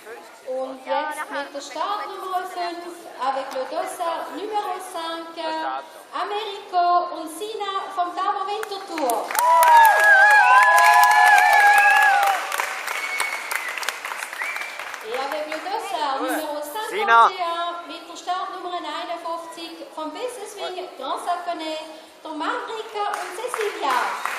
Und jetzt mit der Startnummer 5, avec le dossard numéro 5, Americo und Sine vom DAMO Winterthur. Et avec le dossard numéro 51, mit der Startnummer 51 vom Business Wing Grand Saconnet, der Americo und Cecilia.